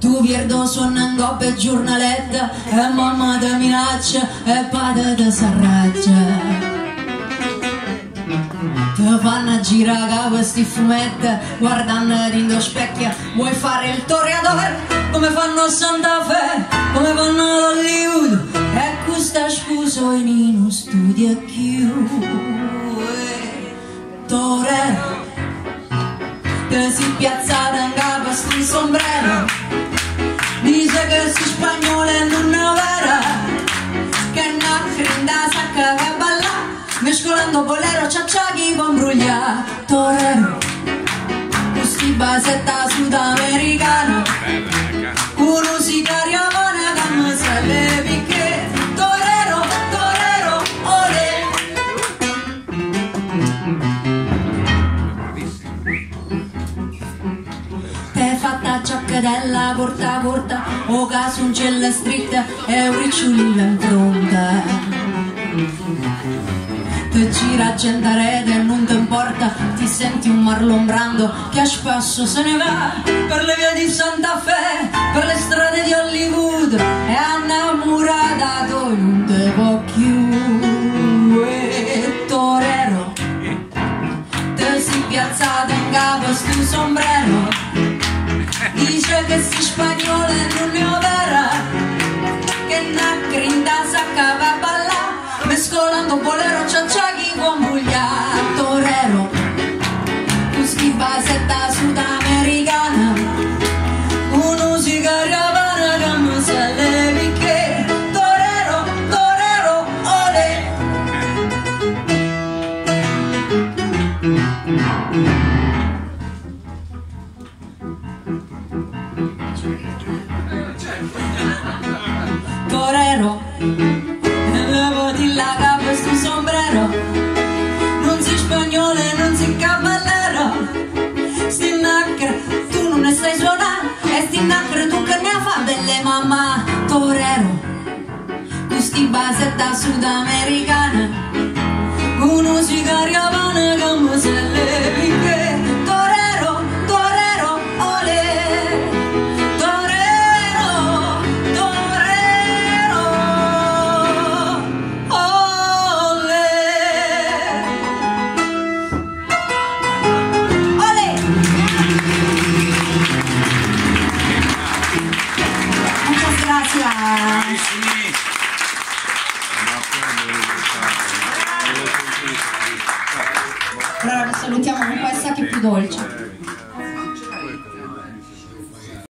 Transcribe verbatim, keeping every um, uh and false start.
Tu vierdo suona per giornaletta e mamma te minaccia e padre te s'arraggia. Te fanno girare capo sti fumetti guardando in lo specchio. Vuoi fare il toreador come fanno a Santa Fe, come fanno ad Hollywood, e questa scusa in uno studio chiuso. Torero che si piazzata in capo a sti sombrero, dice che si spagnolo e non è vera, che una grinda sacca che balla mescolando bolero ciacciaghi con bruglia. Torero con sti basetta sudamericana, uno sicario amana che mi sale picche. Torero, torero, olè. Te fatta ciaccadella corta corta, o casuncella stritta e un ricciolino in fronte. Te gira gente a rete e non ti importa, ti senti un Marlon Brando che a spasso se ne va per le vie di Santa Fe, per le strade di Hollywood, e innamorata tu non te può più. E torero te si piazzata in capo a sto sombrero, dice che si spagnolo e non è vera, che una grinda sacca va a ballare mescolando bolero ciacciaghi con buglia. Torero con sti basetta sudamericana, uno sicario amana che mi sale picche. Torero, torero, olè. Torero levati la capa e sto sombrero, non si spagnolo e non si cavallero, sti nacre tu non ne sai suonare e sti nacre tu che ne fa delle mamma. Torero con sti basetta sudamericana, uno sicario amana che mi sale picche. Torero, torero, olè. Torero, torero, olè. Olè. Muchas gracias. Allora lo salutiamo con questa che è più dolce.